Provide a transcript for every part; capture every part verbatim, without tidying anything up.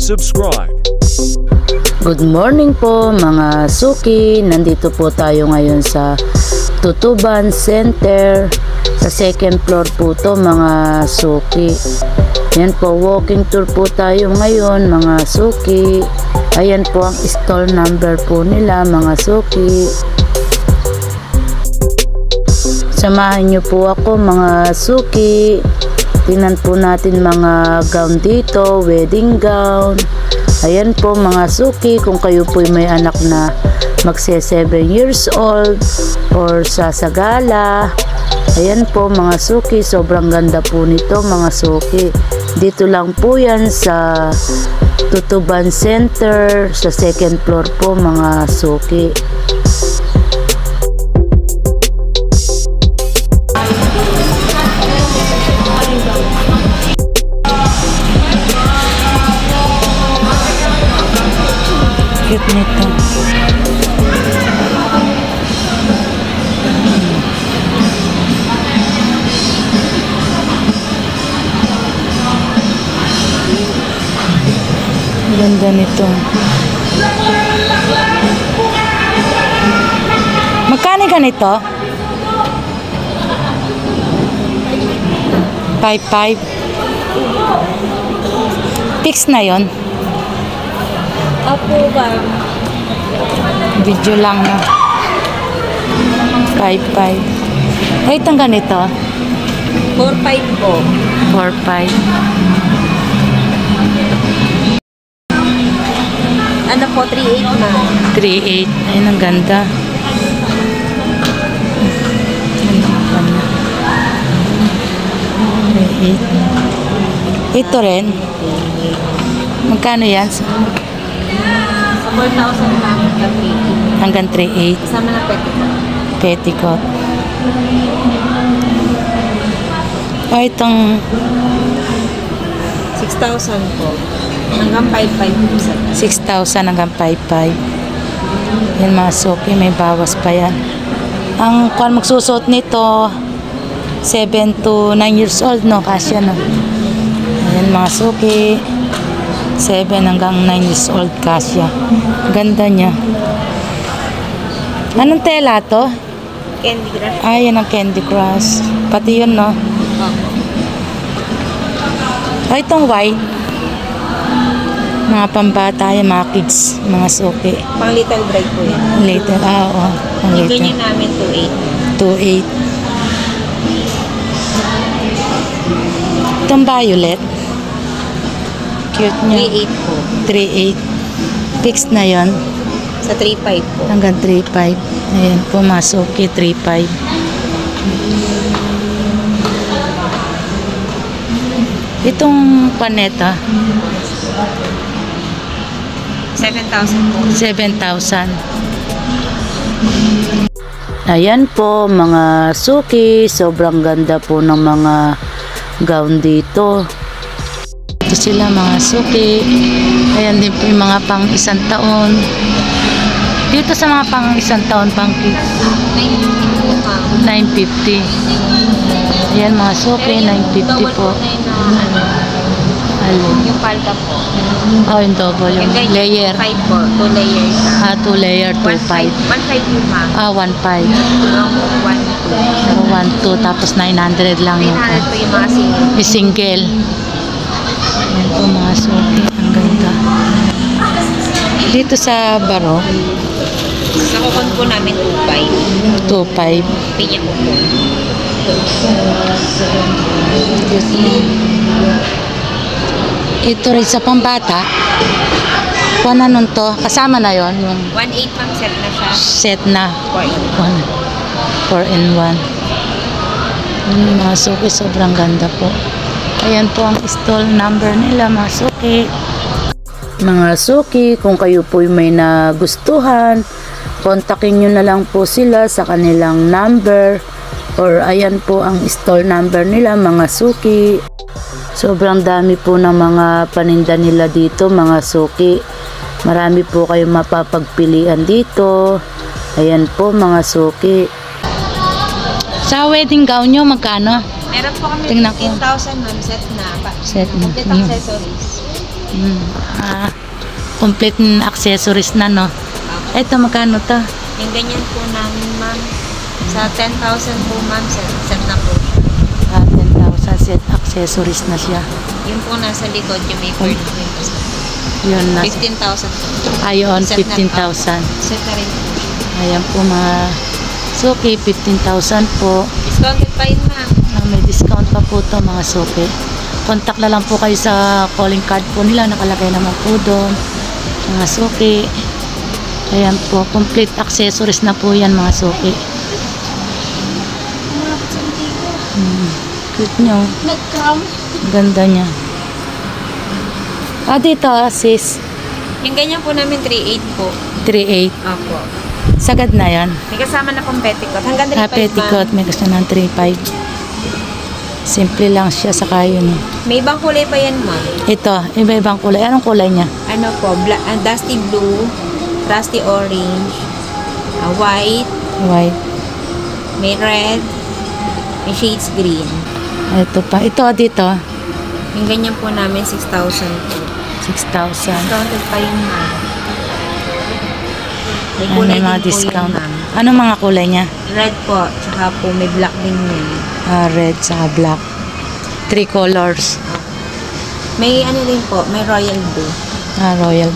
subscribe. Good morning po mga suki. Nandito po tayo ngayon sa Tutuban Center. Sa second floor po to mga suki. Yan po, walking tour po tayo ngayon mga suki. Ayan po ang stall number po nila mga suki. Samahan nyo po ako mga suki. Tingnan po natin mga gown dito, wedding gown. Ayan po mga suki, kung kayo po may anak na magse seven years old or sasagala. Ayan po mga suki, sobrang ganda po nito mga suki. Dito lang po yan sa Tutuban Center, sa second floor po mga suki. Cute nito. Ganda nito. Magkano ganito? five five. Fix na yon. Apo ba? Video lang na. five five. Ay, itong ganito. four five po. four five. Ano po? three eight na. three eight. Ayun, ang ganda. three eight. Ito rin. Magkano yan? four thousand na hanggang three eight. Hanggang three eight. Kasama na petticoat. Petticoat. O, itong six thousand po. Hanggang five five po sa six thousand hanggang five five. Yan mga suki, may bawas pa yan. Ang kung magsusot nito, seven to nine years old, no? Kasya, no? Ayan mga suki. seven hanggang nine years old kasya. Ganda niya. Anong tela to? Candy Crush. Ah, yan ang Candy Crush. Pati yun, no? Oh. Itong white. Mga pambata yan, mga kids, mga suki. Pang little bride po yan. Later, ah, oo. Pang Yung later. ganyan namin two eight. two eight. Itong violet. Cute niya. three eight po. three eight. Fixed na yon. Sa three five po. Hanggang three five. Ayan, pumasok kay three five. Itong paneta. seven thousand po. seven thousand. Ayan po mga suki. Sobrang ganda po ng mga gown dito. Ito sila mga suki. Ayan din po yung mga pang isang taon. Dito sa mga pang isang taon pang kids. nine fifty. Ayan mga suki, nine fifty po. Alin? Yung palda po. Oh, yung double, yung layer. five po. two layers. Ah, two layer, two five. one five yung ma'am. Ah, one five. one two. one two, tapos nine hundred lang nine yung hundred po yung mga single. yung single. Ayan po mga suki. Ang ganda. Dito sa Baro, Sa kukon po namin two five. two five. Pinya ko po. Ito rin sa pambata. Kung ano nun to, kasama na yon yung one eight ma'am, set na siya. set na. four in four in one. Yung mga suki, sobrang ganda po. Ayan po ang stall number nila mga suki. Mga suki, kung kayo po may nagustuhan, kontakin nyo na lang po sila sa kanilang number, or ayan po ang stall number nila mga suki. Sobrang dami po ng mga paninda nila dito mga suki. Marami po kayong mapapagpilian dito. Ayan po mga suki. Sa wedding gown nyo, magkano? Meron po kami Tingnan ko. fifteen thousand ma'am, set na. Pa. Set na. Complete accessories. Mm, ah, complete na accessories na, no? Ito, magkano to? Yung ganyan po namin, ma'am. Sa ten thousand po, ma'am, set, set na po. Ah, ten thousand set accessories na siya. Yung po nasa likod, yung may cord po yung isa. Yun na. fifteen thousand po. Ayun, Set na- fifteen thousand. Set na rin po. Ayan po mga suki, fifteen thousand po. Discounted pa yun, ma'am. Ah, may discount pa po to mga suki. Contact na lang po kayo sa calling card po nila. Nakalagay naman po doon. Mga suki. Ayan po, complete accessories na po yan mga suki. Hmm, cute nyo. Nag-cram. Ganda niya. Ah, dito sis. Yung ganyan po namin, three eight po. three eight. Opo. Sagad na yan. May kasama na pong petticoat. Hanggang three Ah, five, petticoat. May gusto ng three five. Simple lang siya sa yun eh. May ibang kulay pa yan, ma'am. Ito, iba-ibang kulay. Anong kulay niya? Ano po, black, uh, dusty blue, rusty orange, uh, white, White. may red, may shades green. Ito pa. Ito dito. Yung ganyan po namin, six thousand po. six thousand. Discounted pa yun, ma'am. May Ano kulay mga din discount? po yun, ma'am. Ano mga kulay niya? Red po, tsaka po may black din yun. Ah, red saka black. Three colors. May ano din po, may royal blue. Ah, royal.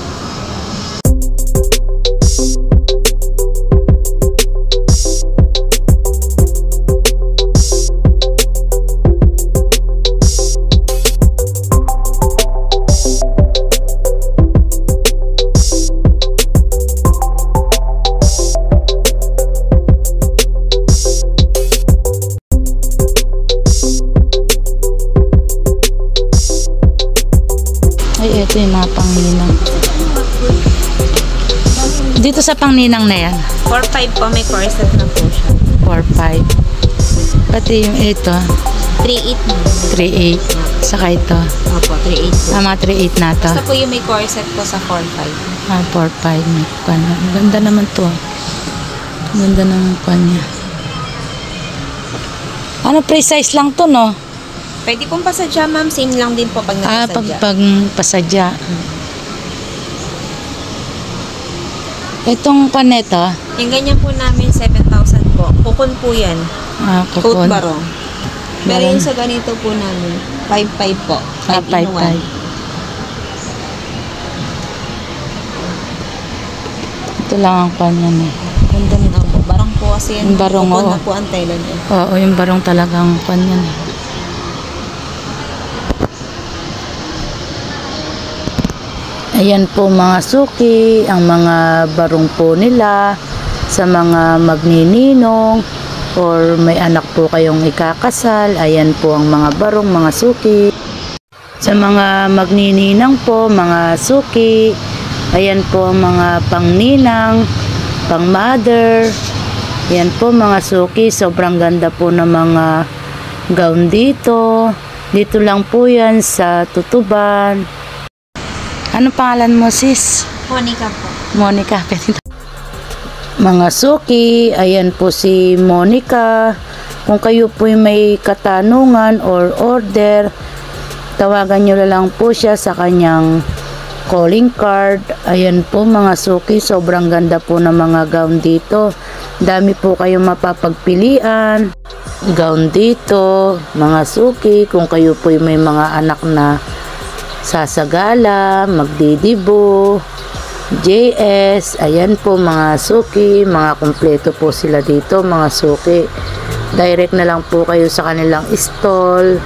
Ay, ito yung mga pangninang. Dito sa pangninang na yan, four five po, may corset na po siya. four five. Pati yung ito, three eight na. three eight. Saka ito, Opo, three eight po. ah, mga three eight na to. Basta po yung may corset po sa four five. Ah, four five. Ang ganda naman to. Ang ganda ng pan niya. Ano, precise lang to, no? Pwede pong pasadya, ma'am. Same lang din po pag Ah, pag, nakasadya. pag pasadya. Itong pan nito, Yung ganyan po namin, seven thousand po. Kukon po yan. ah, Coat kupon. barong. Pero Barong. yung sa ganito po namin, five five po. Ah, five five in one. five. Ito lang ang pan yan eh. Ganda nito. Opo, barong po kasi yan. Yung barong, Kukon oo. na po ang tela niya. Oo, yung barong talagang pan yan eh. Ayan po mga suki, ang mga barong po nila sa mga magnininong or may anak po kayong ikakasal. Ayan po ang mga barong mga suki. Sa mga magnininang po, mga suki, ayan po ang mga pangninang, pang-mother. Ayan po mga suki, sobrang ganda po ng mga gown dito. Dito lang po yan sa Tutuban. Ano pangalan mo, sis? Monica po. Monica. Mga suki, ayan po si Monica. Kung kayo po may katanungan or order, tawagan nyo na lang po siya sa kanyang calling card. Ayan po mga suki, sobrang ganda po ng mga gown dito. Dami po kayong mapapagpilian. Gown dito, mga suki, kung kayo po may mga anak na sasagala, magdidibo, J S, ayan po mga suki, mga kumpleto po sila dito mga suki. Direct na lang po kayo sa kanilang stall.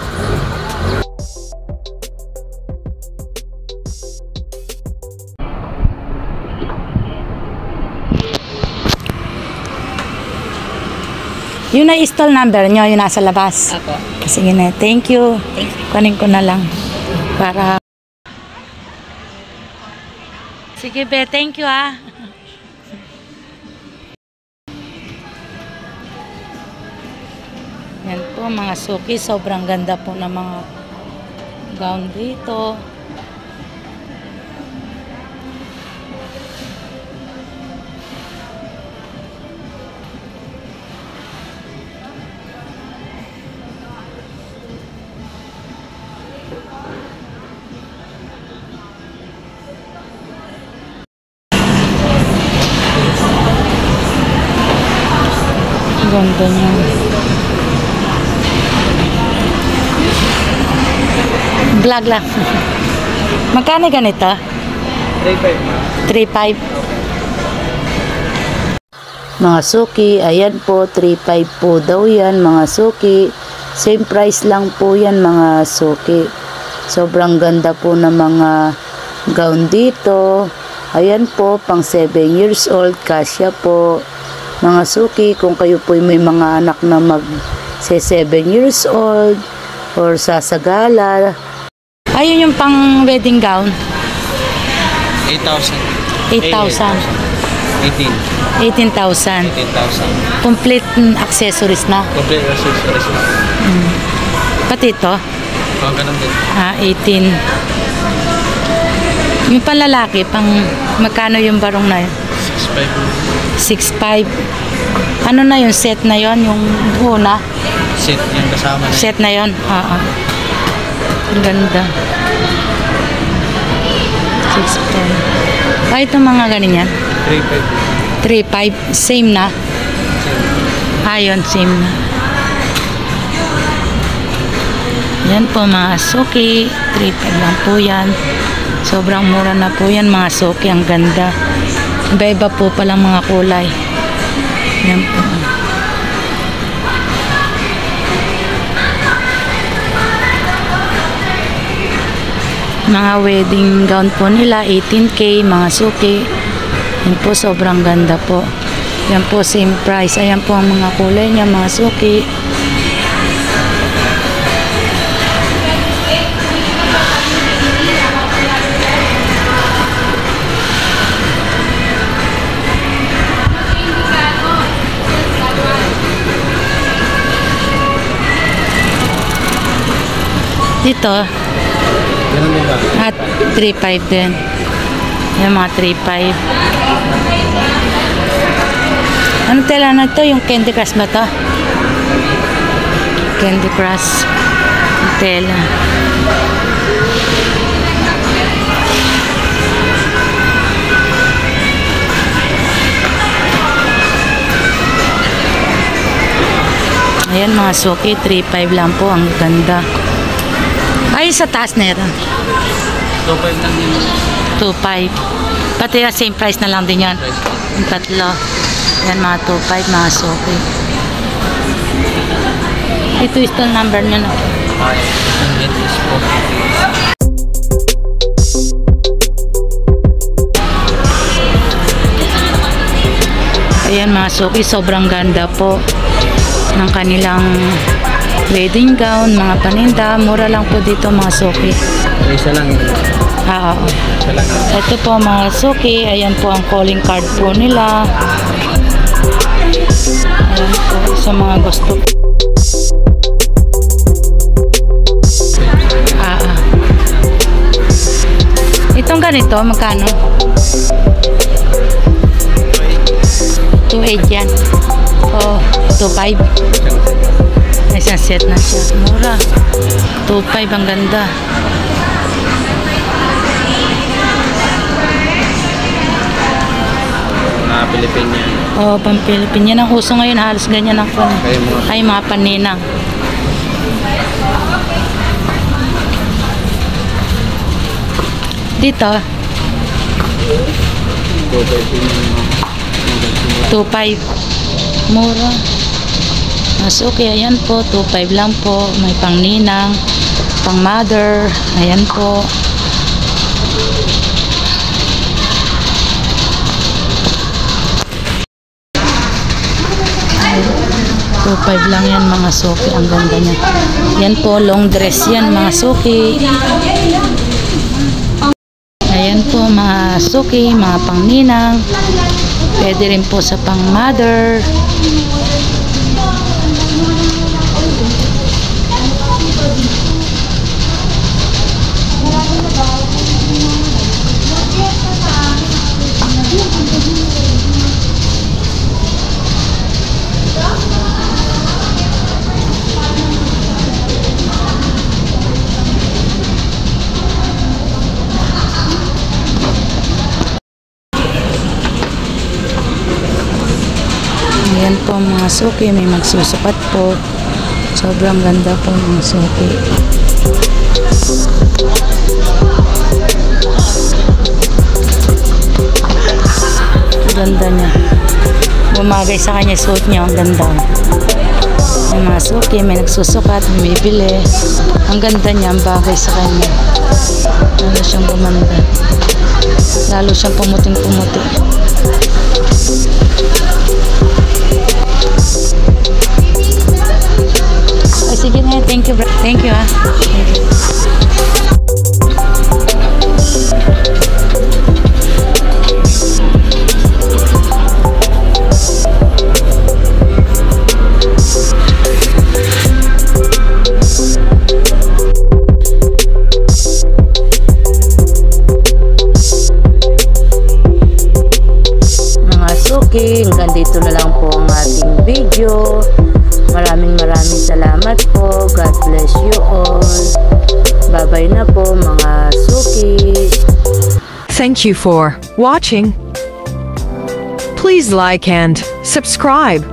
Yun na stall number nyo, yung nasa labas. Apo. Sige na, thank you. Thank you. Kunin ko na lang. Para... Sige be, thank you ah. Yan po mga suki, sobrang ganda po ng mga gown dito. ganda niya. Vlog lang. Magkano ganito? three five. three five. Mga suki, ayan po, three five po daw yan mga suki. Same price lang po yan mga suki. Sobrang ganda po ng mga gown dito. Ayan po, pang seven years old, kasya po. Mga suki, kung kayo po may mga anak na mag seven years old or sasagala. Ayun yung pang wedding gown. eight thousand. eight thousand. eighteen. eighteen thousand. eighteen thousand. Complete mm, accessories na. Complete accessories na. Mm. Pati ito, Oh, ganun din. ah, eighteen. Yung panlalaki, pang magkano yung barong na yun? six five. six five. Ano na yun? Set na yun? Yung una? Set yung kasama na. Set na yun? Oo. Ang ganda. six five. Ah, ito mga ganyan. three five. three five. Same na? Ah, yun. Same na. Yan po mga suki. three five lang po yan. Sobrang mura na po yan mga suki. Ang ganda. Iba-iba po palang mga kulay. Yan po. Mga wedding gown po nila, eighteen K, mga suki. Yan po, sobrang ganda po. Yan po, same price. Ayan po ang mga kulay niya, mga suki. Dito, Ganun din ba? at three five din. Yung mga three five. Ano tela na to? Yung Candy Crush ba to? Candy Crush. Yung tela. Ayan mga suki, three five lang po. Ang ganda. Ay, sa taas na ito. two five lang din. two five. Pati yung same price na lang din yan. Price. Yung tatlo. Yan mga two five, mga suki. Ito is the number nyo na. Okay. Ang hit is forty. Ayan mga suki, sobrang ganda po ng kanilang wedding gown, mga paninda. Mura lang po dito mga suki. Isa lang. Ah, oo. Isa lang. Ito po mga suki, ayan po ang calling card po nila. Ayan po sa mga gusto. Ah, ah. Itong ganito, magkano? two eight yan. Oh, two five. Isang set na siya. Mura. two five, ang ganda. Mga Pilipin yan. Oh, pang-Pilipin. Yan ang uso ngayon. Halos ganyan ang pan. Kayo mga. Ay, mga paninang. Dito, two five din yung mga. two five. Mura. Mas okay, ayan po. two five lang po. May pang ninang, pang mother. Ayan po. two five lang yan mga suki. Ang ganda niya. Yan po, long dress yan mga suki. Ayan po mga suki, mga pang ninang. Pwede rin po sa pang mother. Ayan po mga suki, may magsusukat po. Sobrang ganda po mga suki. Ganda niya. Bumagay sa kanya suot niya, ang ganda. May mga suki, may nagsusukat, may bibili. Ang ganda niya, ang bagay sa kanya. Lalo siyang gumanda. Lalo siyang pumuting-pumuti. Ay, sige na. Thank you, bro. Thank you, ah. Thank you. Okay, hanggang dito na lang po ang ating video. Maraming maraming salamat po. God bless you all. Bye-bye na po mga suki. Thank you for watching. Please like and subscribe.